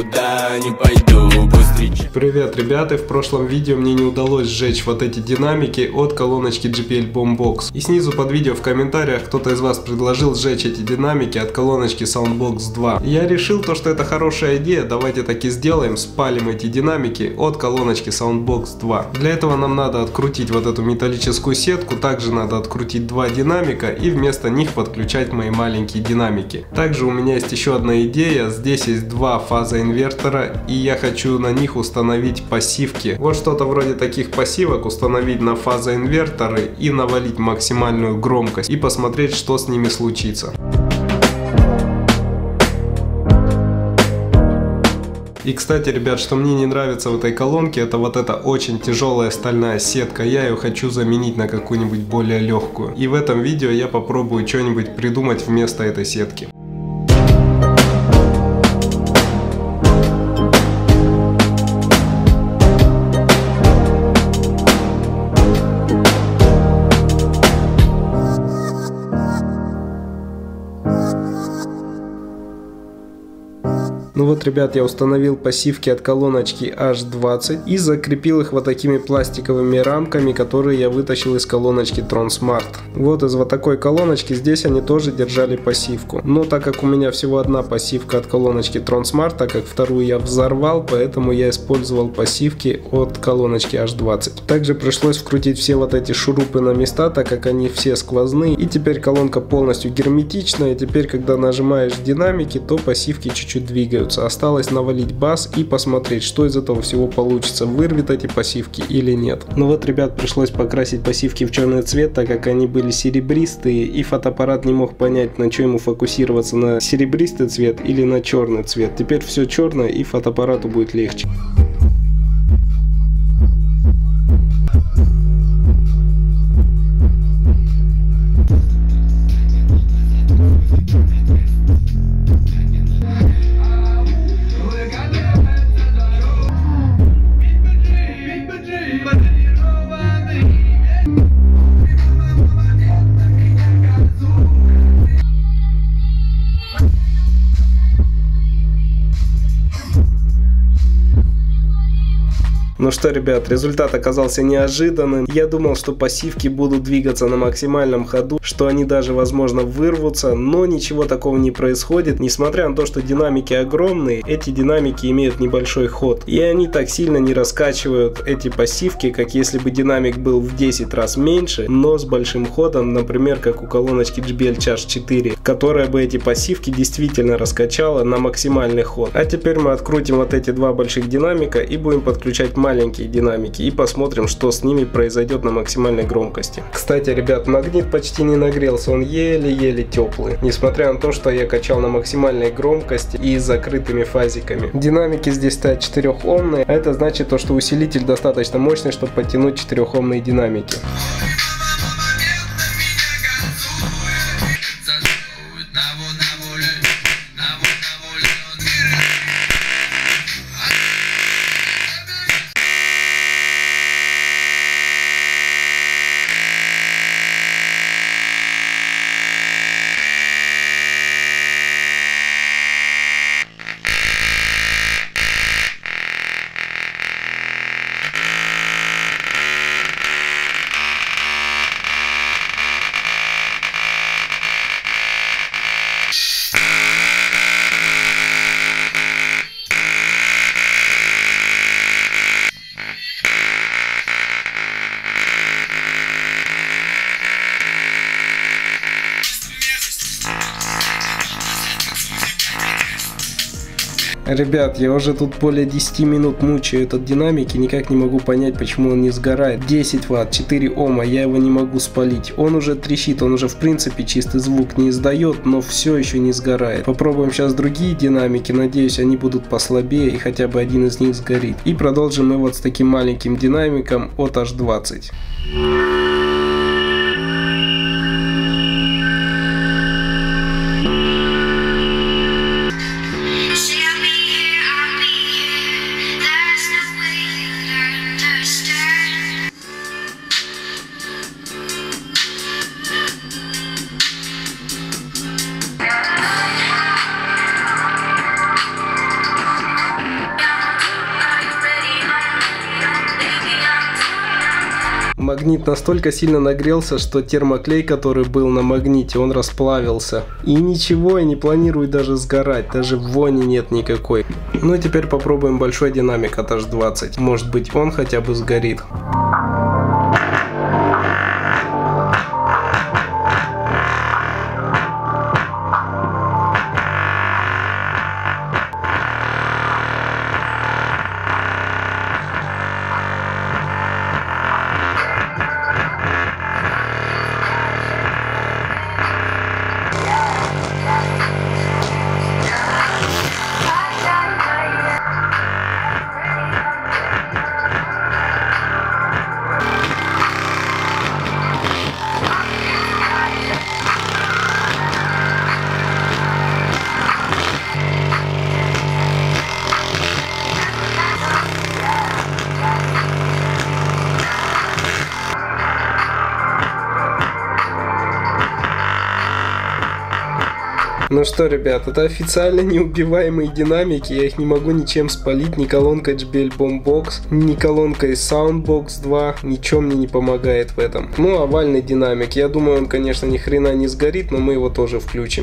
никуда не пойду, пусть встречать. Привет, ребята, в прошлом видео мне не удалось сжечь вот эти динамики от колоночки JBL Boombox. И снизу под видео в комментариях кто-то из вас предложил сжечь эти динамики от колоночки Soundbox 2. И я решил то, что это хорошая идея, давайте так и сделаем, спалим эти динамики от колоночки Soundbox 2. Для этого нам надо открутить вот эту металлическую сетку, также надо открутить два динамика и вместо них подключать мои маленькие динамики. Также у меня есть еще одна идея, здесь есть два фазоинвертора и я хочу на них установить пассивки. Вот что-то вроде таких пассивок установить на фазоинверторы и навалить максимальную громкость и посмотреть, что с ними случится. И кстати, ребят, что мне не нравится в этой колонке, это вот эта очень тяжелая стальная сетка. Я ее хочу заменить на какую-нибудь более легкую. И в этом видео я попробую что-нибудь придумать вместо этой сетки. Ну вот, ребят, я установил пассивки от колоночки H20 и закрепил их вот такими пластиковыми рамками, которые я вытащил из колоночки Tron Smart. Вот из вот такой колоночки здесь они тоже держали пассивку. Но так как у меня всего одна пассивка от колоночки Tron Smart, так как вторую я взорвал, поэтому я использовал пассивки от колоночки H20. Также пришлось вкрутить все вот эти шурупы на места, так как они все сквозные. И теперь колонка полностью герметичная. И теперь, когда нажимаешь динамики, то пассивки чуть-чуть двигаются. Осталось навалить бас и посмотреть, что из этого всего получится, вырвет эти пассивки или нет. Ну вот, ребят, пришлось покрасить пассивки в черный цвет, так как они были серебристые и фотоаппарат не мог понять, на что ему фокусироваться, на серебристый цвет или на черный цвет. Теперь все черное и фотоаппарату будет легче. Ну что, ребят, результат оказался неожиданным. Я думал, что пассивки будут двигаться на максимальном ходу, что они даже, возможно, вырвутся, но ничего такого не происходит. Несмотря на то, что динамики огромные, эти динамики имеют небольшой ход. И они так сильно не раскачивают эти пассивки, как если бы динамик был в 10 раз меньше, но с большим ходом, например, как у колоночки JBL Charge 4, которая бы эти пассивки действительно раскачала на максимальный ход. А теперь мы открутим вот эти два больших динамика и будем подключать маленькие динамики и посмотрим, что с ними произойдет на максимальной громкости. Кстати, ребят, магнит почти не нагрелся, он еле-еле теплый, несмотря на то, что я качал на максимальной громкости и с закрытыми фазиками. Динамики здесь стоят 4-омные, а это значит то, что усилитель достаточно мощный, чтобы подтянуть 4-омные динамики. Ребят, я уже тут более 10 минут мучаю этот динамик и никак не могу понять, почему он не сгорает. 10 Вт, 4 Ома, я его не могу спалить. Он уже трещит, он уже в принципе чистый звук не издает, но все еще не сгорает. Попробуем сейчас другие динамики, надеюсь, они будут послабее и хотя бы один из них сгорит. И продолжим мы вот с таким маленьким динамиком от H20. Магнит настолько сильно нагрелся, что термоклей, который был на магните, он расплавился. И ничего, и не планирует даже сгорать, даже вони нет никакой. Ну и теперь попробуем большой динамик от H20. Может быть, он хотя бы сгорит. Ну что, ребят, это официально неубиваемые динамики, я их не могу ничем спалить, ни колонкой JBL Boombox, ни колонкой Soundbox 2, ничего мне не помогает в этом. Ну, овальный динамик, я думаю, он, конечно, ни хрена не сгорит, но мы его тоже включим.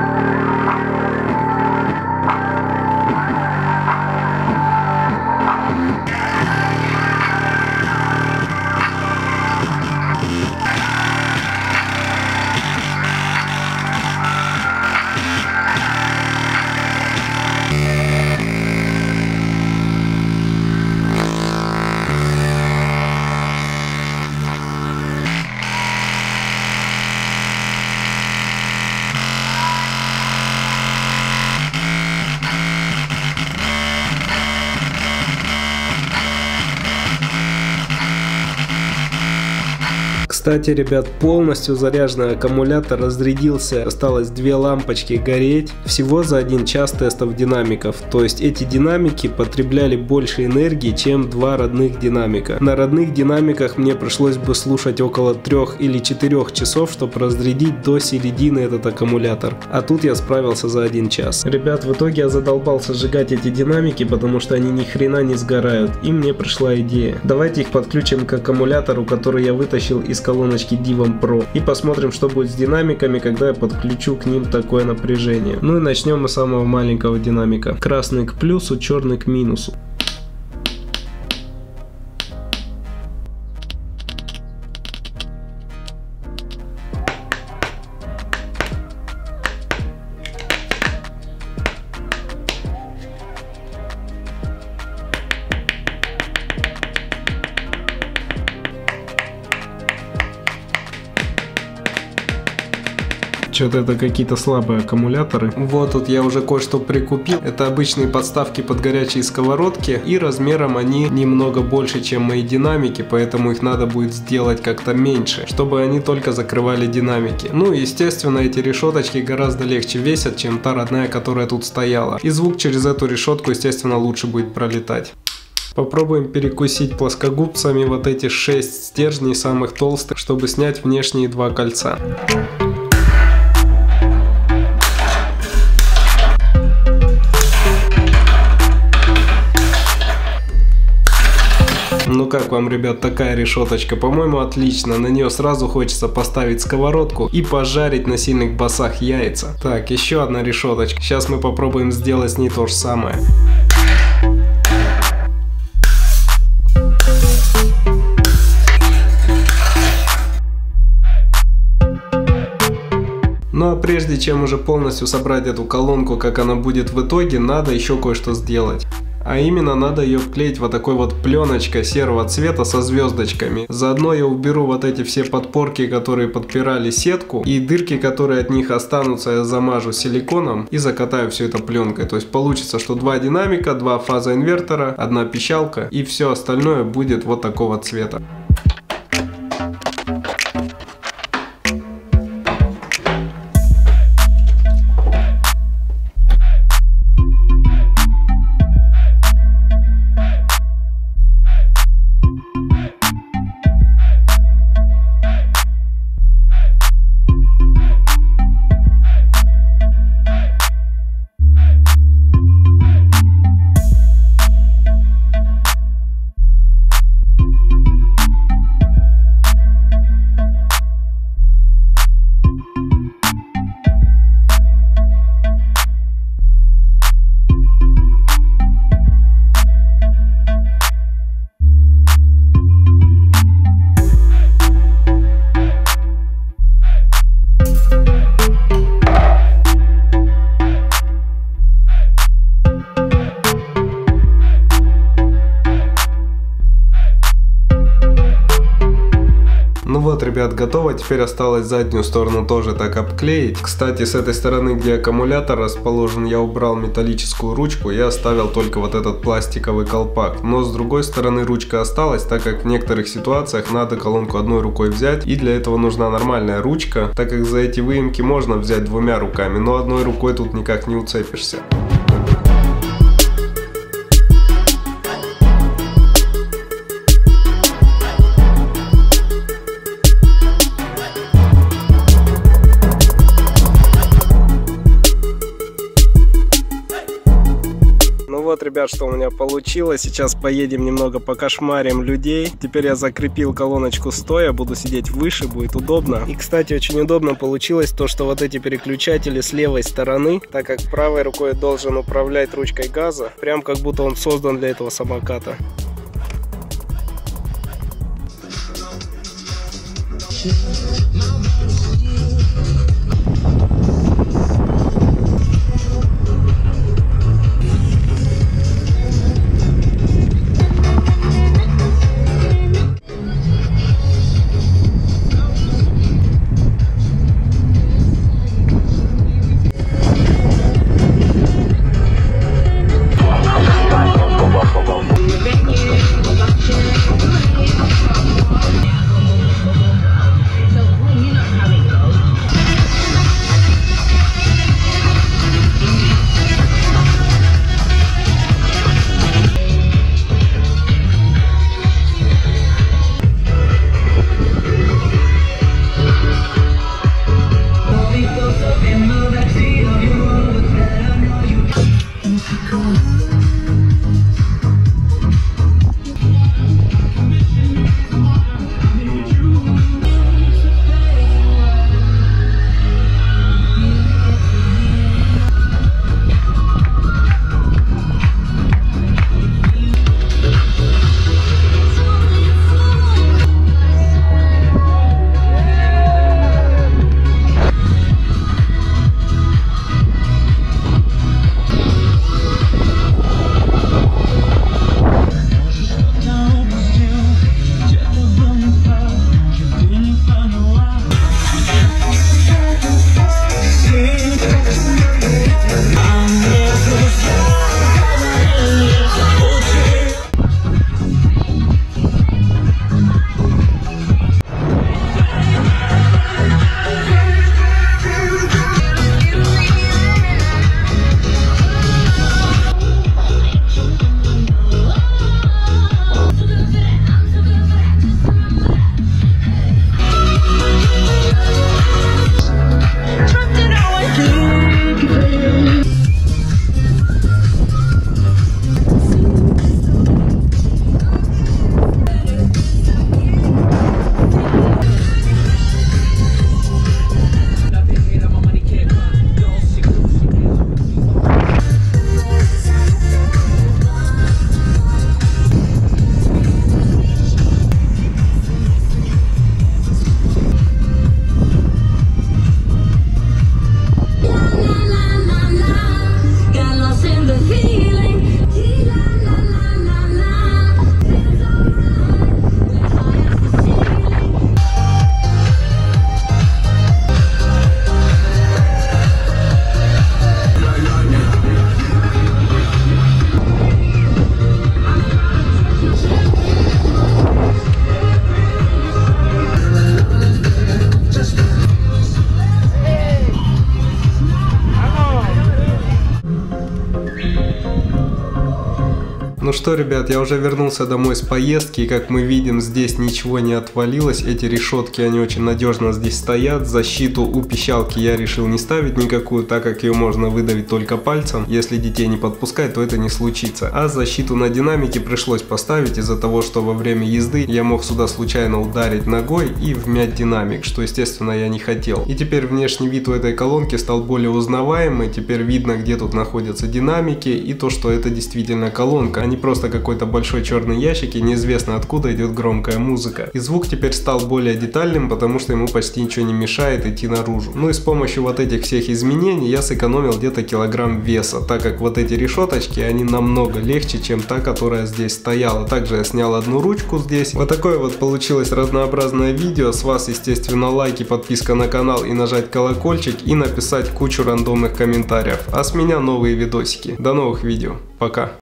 Кстати, ребят, полностью заряженный аккумулятор разрядился, осталось 2 лампочки гореть, всего за 1 час тестов динамиков, то есть эти динамики потребляли больше энергии, чем 2 родных динамика. На родных динамиках мне пришлось бы слушать около 3 или 4 часов, чтобы разрядить до середины этот аккумулятор, а тут я справился за 1 час. Ребят, в итоге я задолбался сжигать эти динамики, потому что они ни хрена не сгорают, и мне пришла идея. Давайте их подключим к аккумулятору, который я вытащил из колоночки Divan Pro, и посмотрим, что будет с динамиками, когда я подключу к ним такое напряжение. Ну и начнем мы с самого маленького динамика. Красный к плюсу, черный к минусу. Что-то это какие-то слабые аккумуляторы. Вот тут я уже кое-что прикупил. Это обычные подставки под горячие сковородки. И размером они немного больше, чем мои динамики. Поэтому их надо будет сделать как-то меньше, чтобы они только закрывали динамики. Ну и естественно, эти решеточки гораздо легче весят, чем та родная, которая тут стояла. И звук через эту решетку, естественно, лучше будет пролетать. Попробуем перекусить плоскогубцами вот эти 6 стержней самых толстых, чтобы снять внешние 2 кольца. Ну как вам, ребят, такая решеточка? По-моему, отлично. На нее сразу хочется поставить сковородку и пожарить на сильных басах яйца. Так, еще одна решеточка. Сейчас мы попробуем сделать с ней то же самое. Ну а прежде чем уже полностью собрать эту колонку, как она будет в итоге, надо еще кое-что сделать. А именно, надо ее вклеить вот такой вот пленочкой серого цвета со звездочками. Заодно я уберу вот эти все подпорки, которые подпирали сетку, и дырки, которые от них останутся, я замажу силиконом и закатаю все это пленкой. То есть получится, что 2 динамика, 2 фазоинвертора, 1 пищалка, и все остальное будет вот такого цвета. ребят, готово. Теперь осталось заднюю сторону тоже так обклеить. Кстати, с этой стороны, где аккумулятор расположен, я убрал металлическую ручку и оставил только вот этот пластиковый колпак. Но с другой стороны ручка осталась, так как в некоторых ситуациях надо колонку одной рукой взять, и для этого нужна нормальная ручка, так как за эти выемки можно взять двумя руками, но одной рукой тут никак не уцепишься. Вот, ребят, что у меня получилось. Сейчас поедем немного покошмарим людей. Теперь я закрепил колоночку стоя, буду сидеть выше, будет удобно. И, кстати, очень удобно получилось то, что вот эти переключатели с левой стороны, так как правой рукой должен управлять ручкой газа, прям как будто он создан для этого самоката. Ну что, ребят, я уже вернулся домой с поездки, и как мы видим, здесь ничего не отвалилось. Эти решетки, они очень надежно здесь стоят. Защиту у пищалки я решил не ставить никакую, так как ее можно выдавить только пальцем. Если детей не подпускать, то это не случится. А защиту на динамике пришлось поставить из-за того, что во время езды я мог сюда случайно ударить ногой и вмять динамик, что, естественно, я не хотел. И теперь внешний вид у этой колонки стал более узнаваемый. Теперь видно, где тут находятся динамики, и то, что это действительно колонка, не просто какой-то большой черный ящик и неизвестно откуда идет громкая музыка. И звук теперь стал более детальным, потому что ему почти ничего не мешает идти наружу. Ну и с помощью вот этих всех изменений я сэкономил где-то килограмм веса, так как вот эти решеточки, они намного легче, чем та, которая здесь стояла. Также я снял одну ручку здесь. Вот такое вот получилось разнообразное видео. С вас, естественно, лайки, подписка на канал и нажать колокольчик и написать кучу рандомных комментариев. А с меня новые видосики. До новых видео. Пока.